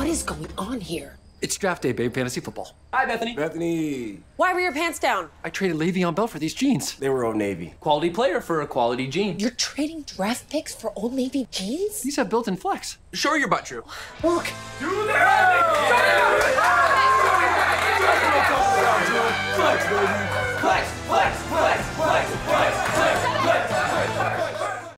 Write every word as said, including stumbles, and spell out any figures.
is going on here? It's draft day, babe. Fantasy football. Hi, Bethany. Bethany. Why were your pants down? I traded Le'Veon Bell for these jeans. They were Old Navy. Quality player for a quality jean. You're trading draft picks for Old Navy jeans? These have built-in flex. Sure, your butt true. Look. Do that!